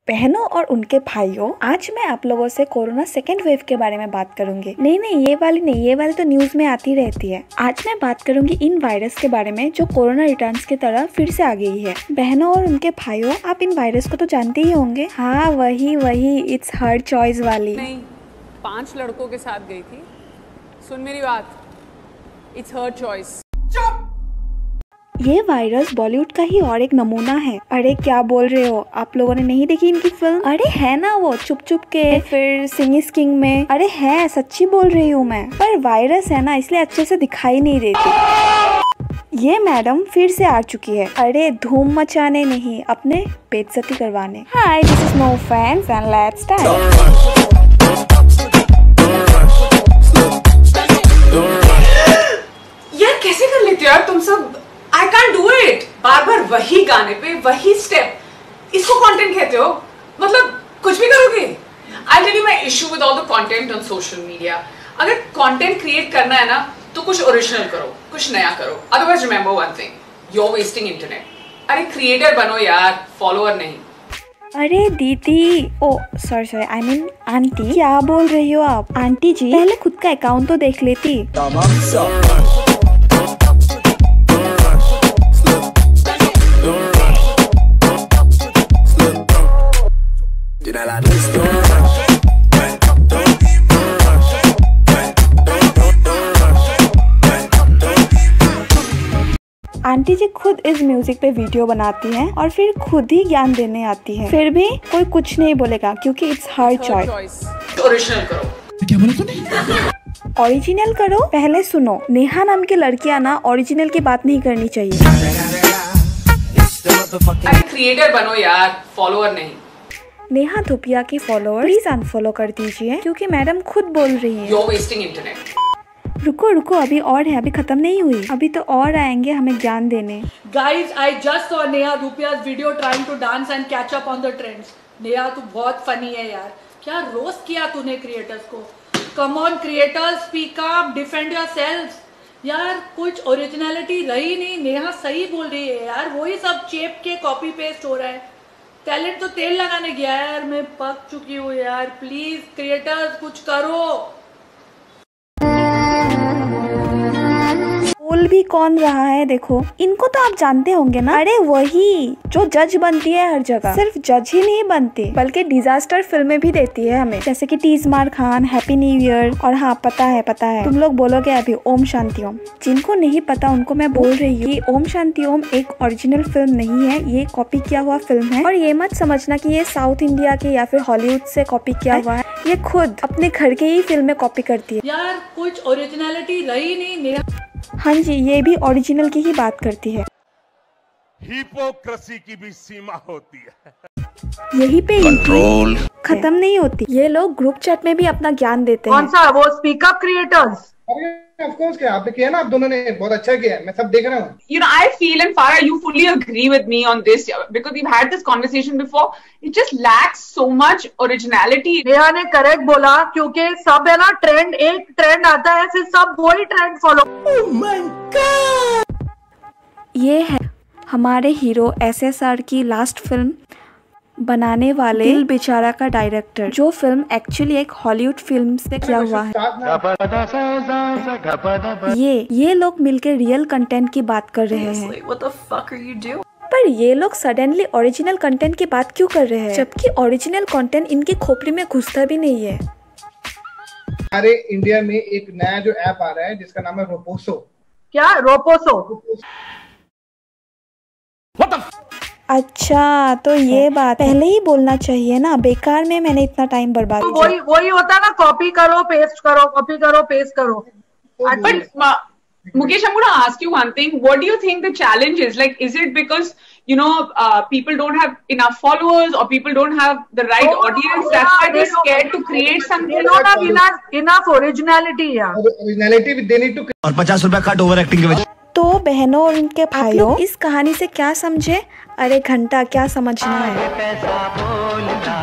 बहनों और उनके भाइयों, आज मैं आप लोगों से कोरोना सेकेंड वेव के बारे में बात करूंगी। नहीं, ये वाली तो न्यूज में आती रहती है। आज मैं बात करूंगी इन वायरस के बारे में जो कोरोना रिटर्न्स की तरह फिर से आ गई है। बहनों और उनके भाइयों, आप इन वायरस को तो जानते ही होंगे। हाँ, वही इट्स हर चॉइस वाली। नहीं, 5 लड़कों के साथ गई थी। सुन मेरी बात, इट्स हर चॉइस। ये वायरस बॉलीवुड का ही और एक नमूना है। अरे क्या बोल रहे हो, आप लोगों ने नहीं देखी इनकी फिल्म? अरे है ना वो चुप चुप के, फिर सिंग इज किंग में। अरे है, सच्ची बोल रही हूँ मैं। पर वायरस है ना, इसलिए अच्छे से दिखाई नहीं देती। ये मैडम फिर से आ चुकी है। अरे धूम मचाने नहीं, अपने बेइज्जती करवाने। Hi, this is no fans and let's start. यार कैसे कर लेते हो यार तुम सब? I can't do it। बार वही गाने पे वही स्टेप, इसको कंटेंट कहते हो? मतलब कुछ भी करोगे? I'll tell you my issue with all the content on social media। अगर कंटेंट क्रिएट करना है ना तो कुछ ओरिजिनल करो, कुछ नया करो। Otherwise remember one thing, you're wasting internet। अरे क्रिएटर बनो यार, फॉलोअर नहीं। अरे दीदी, oh sorry I mean aunty, क्या बोल रही हो आप? आंटी जी, पहले खुद का अकाउंट तो देख लेती। आंटी जी खुद इस म्यूजिक पे वीडियो बनाती हैं और फिर खुद ही ज्ञान देने आती है। फिर भी कोई कुछ नहीं बोलेगा क्योंकि इट्स हर चॉइस। ओरिजिनल करो। क्या बोला तूने? ओरिजिनल करो? पहले सुनो, नेहा नाम की लड़कियां ना ओरिजिनल की बात नहीं करनी चाहिए। अरे क्रिएटर बनो यार, फॉलोअर नहीं। नेहा धुपिया की फॉलोअर प्लीज अनफॉलो कर दीजिए क्योंकि मैडम खुद बोल रही है। You're wasting internet। रुको, अभी और है, अभी खत्म नहीं हुई। अभी तो और आएंगे हमें ज्ञान देने। Guys, I just saw Neha Dhupia's video trying to dance and catch up on the trends। Neha तू बहुत फनी है यार, क्या रोस्ट किया तूने क्रिएटर्स को। Come on creators, speak up, defend yourselves। यार कुछ ओरिजिनलिटी रही नहीं। नेहा सही बोल रही है यार, वही सब चेप के कॉपी पेस्ट हो रहा है। टैलेंट तो तेल लगाने गया है यार, मैं पक चुकी हूँ यार। प्लीज क्रिएटर्स कुछ करो। बोल भी कौन रहा है देखो, इनको तो आप जानते होंगे ना। अरे वही जो जज बनती है हर जगह। सिर्फ जज ही नहीं बनती बल्कि डिजास्टर फिल्में भी देती है हमें, जैसे कि Tees Maar Khan, happy new year और हाँ पता है तुम लोग बोलोगे अभी ओम शांति ओम। जिनको नहीं पता उनको मैं बोल रही हूँ, ओम शांति ओम एक ओरिजिनल फिल्म नहीं है, ये कॉपी किया हुआ फिल्म है। और ये मत समझना कि ये साउथ इंडिया के या फिर हॉलीवुड से कॉपी किया हुआ है। ये खुद अपने घर के ही फिल्में कॉपी करती है यार, कुछ ओरिजिनलिटी रही नहीं। नेहा हाँ जी, ये भी ओरिजिनल की ही बात करती है। हिपोक्रेसी की भी सीमा होती है। यही पे कंट्रोल खत्म नहीं होती। ये लोग ग्रुप चैट में भी अपना ज्ञान देते हैं। कौन सा वो speak up creators? Of course, क्या आपने किया ना, आप दोनों ने बहुत अच्छा किया, मैं सब देख रहा हूँ। You know, I feel, and Farah, you fully agree with me on this because we've had this conversation before. It just lacks so much originality। Neha ने करेक्ट बोला, क्योंकि सब है ना ट्रेंड, एक ट्रेंड आता है फिर सब वही trend follow. Oh my God! ये है हमारे हीरो SSR की लास्ट फिल्म बनाने वाले दिल बेचारा का डायरेक्टर, जो फिल्म एक्चुअली एक हॉलीवुड फिल्म से किया हुआ है। ये लोग मिलकर रियल कंटेंट की बात कर रहे हैं। What the fuck are you doing? पर ये लोग सडनली ओरिजिनल कंटेंट की बात क्यों कर रहे हैं, जबकि ओरिजिनल कंटेंट इनकी खोपड़ी में घुसता भी नहीं है। हमारे इंडिया में एक नया जो ऐप आ रहा है जिसका नाम है रोपोसो। क्या रोपोसो? अच्छा, तो ये बात पहले ही बोलना चाहिए ना, बेकार में मैंने इतना टाइम बर्बाद किया। वही होता ना, कॉपी करो पेस्ट करो, कॉपी करो पेस्ट करो। But Mukesh, I'm going to ask you one thing. What do you think the challenge is? Like, is it because, you know, people don't have enough followers or people don't have the right audience? That's why they're scared to create something. They don't have enough originality, yeah. Originality they need to। और 50 रुपया cut over acting के वजह। तो बहनों और उनके भाइयों, इस कहानी से क्या समझे? अरे घंटा क्या समझना है। ये पैसा बोलता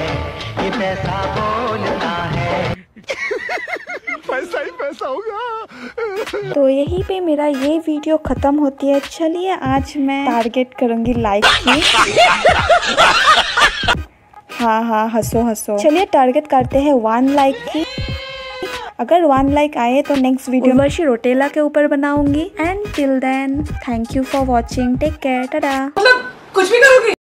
है पैसा ही पैसा होगा। तो यहीं पे मेरा ये वीडियो खत्म होती है। चलिए आज मैं टारगेट करूंगी लाइक की। हाँ हाँ हंसो हंसो। चलिए टारगेट करते हैं 1 लाइक की। अगर 1 लाइक आए तो नेक्स्ट वीडियो उर्वशी रोटेला के ऊपर बनाऊंगी। And till then thank you for watching, take care, tata. मतलब कुछ भी करोगे?